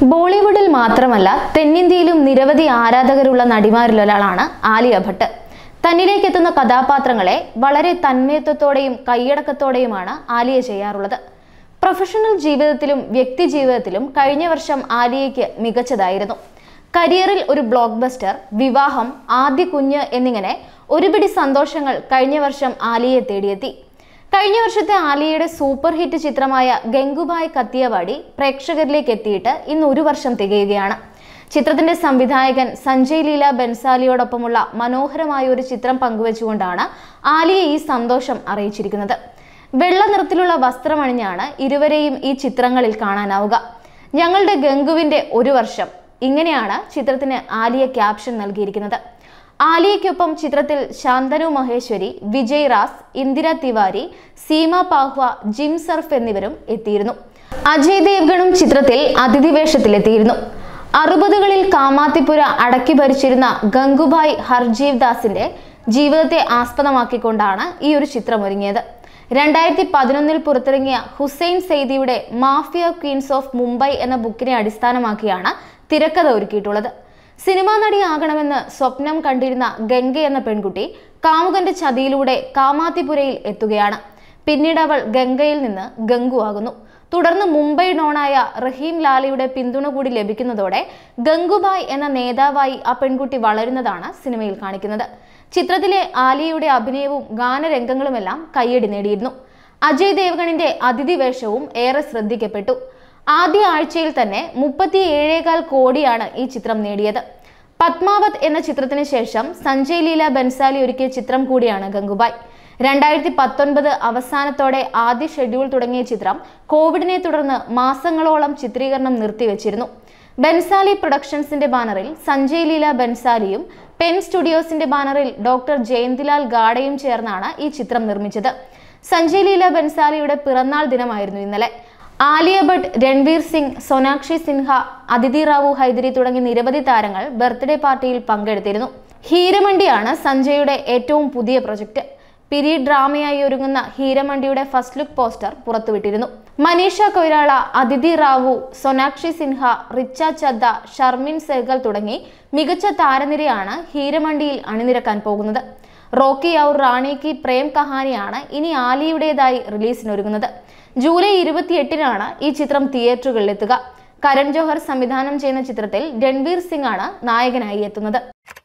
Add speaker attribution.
Speaker 1: ബോളിവുഡിൽ മാത്രമല്ല തെന്നിന്ത്യയിലും നിരവധി ആരാധകരുള്ള നടിമാരിലൊരാളാണ് ആലിയ ഭട്ട്. തന്നിലേക്ക് എത്തുന്ന കഥാപാത്രങ്ങളെ വളരെ തന്മയത്വത്തോടെയും കൈയടക്കത്തോടെയുമാണ് ആലിയ ചെയ്യാറുള്ളത്. പ്രൊഫഷണൽ ജീവിതത്തിലും വ്യക്തി ജീവിതത്തിലും കഴിഞ്ഞ വർഷം ആലിയയ്ക്ക് മികച്ചതായിരുന്നു. കരിയറിൽ ഒരു ബ്ലോക്ക് ബസ്റ്റർ, വിവാഹം, ആദ്യ കുഞ്ഞ് എന്നിങ്ങനെ ഒരുപിടി സന്തോഷങ്ങൾ കഴിഞ്ഞ വർഷം ആലിയയെ തേടിയെത്തി. കഴിഞ്ഞ വർഷത്തെ ആലിയയുടെ സൂപ്പർ ഹിറ്റ് ചിത്രമായ ഗംഗുബായ് കത്തിയവാടി പ്രേക്ഷകരിലേക്ക് എത്തിയിട്ട് ഇന്ന് ഒരു വർഷം തികയുകയാണ്. ചിത്രത്തിന്റെ സംവിധായകൻ സഞ്ജയ് ലീല ബൻസാലിയോടൊപ്പമുള്ള മനോഹരമായ ഒരു ചിത്രം പങ്കുവെച്ചുകൊണ്ടാണ് ആലിയ ഈ സന്തോഷം അറിയിച്ചിരിക്കുന്നത്. വെള്ള നിറത്തിലുള്ള വസ്ത്രമണിഞ്ഞാണ് ഇരുവരെയും ഈ ചിത്രങ്ങളിൽ കാണാനാവുക. ഞങ്ങളുടെ ഗംഗുവിന്റെ ഒരു വർഷം, ഇങ്ങനെയാണ് ചിത്രത്തിന് ആലിയ ക്യാപ്ഷൻ നൽകിയിരിക്കുന്നത്. ആലിയയ്ക്കൊപ്പം ചിത്രത്തിൽ ശാന്തനു മഹേശ്വരി, വിജയ് റാസ്, ഇന്ദിര തിവാരി, സീമ പാഹ്വ, ജിം സർഫ് എന്നിവരും എത്തിയിരുന്നു. അജയ് ദേവ്ഗണും ചിത്രത്തിൽ അതിഥി വേഷത്തിലെത്തിയിരുന്നു. 60കളിൽ കാമാത്തിപുര അടക്കി ഭരിച്ചിരുന്ന ഗംഗുബായ് ഹർജീവ് ദാസിന്റെ ജീവിതത്തെ ആസ്പദമാക്കിക്കൊണ്ടാണ് ഈ ഒരു ചിത്രം ഒരുങ്ങിയത്. 2011 പുറത്തിറങ്ങിയ ഹുസൈൻ സെയ്ദിയുടെ മാഫിയ ക്വീൻസ് ഓഫ് മുംബൈ എന്ന ബുക്കിനെ അടിസ്ഥാനമാക്കിയാണ് തിരക്കഥ ഒരുക്കിയിട്ടുള്ളത്. സിനിമാ നടിയാകണമെന്ന് സ്വപ്നം കണ്ടിരുന്ന ഗംഗ എന്ന പെൺകുട്ടി കാമുകന്റെ ചതിയിലൂടെ കാമാത്തിപുരയിൽ എത്തുകയാണ്. പിന്നീട് അവൾ ഗംഗയിൽ നിന്ന് ഗംഗു ആകുന്നു. തുടർന്ന് മുംബൈ ഡോണായ റഹീം ലാലയുടെ പിന്തുണ കൂടി ലഭിക്കുന്നതോടെ ഗംഗുബായ് എന്ന നേതാവായി ആ പെൺകുട്ടി വളരുന്നതാണ് സിനിമയിൽ കാണിക്കുന്നത്. ചിത്രത്തിലെ ആലിയയുടെ അഭിനയവും ഗാനരംഗങ്ങളുമെല്ലാം കയ്യടി നേടിയിരുന്നു. അജയ് ദേവ്ഗണിന്റെ അതിഥി വേഷവും ഏറെ ശ്രദ്ധിക്കപ്പെട്ടു. ആദ്യ ആഴ്ചയിൽ തന്നെ 37.4 കോടിയാണ് ഈ ചിത്രം നേടിയത്. പത്മാവത് എന്ന ചിത്രത്തിന് ശേഷം സഞ്ജയ് ലീല ബൻസാലി ഒരുക്കിയ ചിത്രം കൂടിയാണ് ഗംഗുബായ്. 2019 അവസാനത്തോടെ ആദ്യ ഷെഡ്യൂൾ തുടങ്ങിയ ചിത്രം കോവിഡിനെ തുടർന്ന് മാസങ്ങളോളം ചിത്രീകരണം നിർത്തിവെച്ചിരുന്നു. ബൻസാലി പ്രൊഡക്ഷൻസിന്റെ ബാനറിൽ സഞ്ജയ് ലീല ബൻസാലിയും പെൻ സ്റ്റുഡിയോസിന്റെ ബാനറിൽ ഡോക്ടർ ജയന്തിലാൽ ഗാഡയും ചേർന്നാണ് ഈ ചിത്രം നിർമ്മിച്ചത്. സഞ്ജയ് ലീല ബൻസാലിയുടെ പിറന്നാൾ ദിനമായിരുന്നു ഇന്നലെ. ആലിയ ഭട്ട്, രൺവീർ സിംഗ്, സോനാക്ഷി സിൻഹ, അതിഥി റാവു ഹൈദരി തുടങ്ങി നിരവധി താരങ്ങൾ ബർത്ത്ഡേ പാർട്ടിയിൽ പങ്കെടുത്തിരുന്നു. ഹീരമണ്ടിയാണ് സഞ്ജയുടെ ഏറ്റവും പുതിയ പ്രൊജക്ട്. പീരീഡ് ഡ്രാമയായി ഒരുങ്ങുന്ന ഹീരമണ്ടിയുടെ ഫസ്റ്റ് ലുക്ക് പോസ്റ്റർ പുറത്തുവിട്ടിരുന്നു. മനീഷ കൊയ്രാള, അതിഥി റാവു, സോനാക്ഷി സിൻഹ, റിച്ച ചദ്ദ, ഷർമിൻ സെഹ്ഗൽ തുടങ്ങി മികച്ച താരനിരയാണ് ഹീരമണ്ടിയിൽ അണിനിരക്കാൻ പോകുന്നത്. റോക്കി ഔർ റാണി കി പ്രേം കഹാനിയാണ് ഇനി ആലിയുടേതായി റിലീസിനൊരുങ്ങുന്നത്. ജൂലൈ 28-നാണ് ഈ ചിത്രം തിയേറ്ററുകളിലെത്തുക. കരൺ ജോഹർ സംവിധാനം ചെയ്യുന്ന ചിത്രത്തിൽ രൺവീർ സിംഗ് ആണ് നായകനായി എത്തുന്നത്.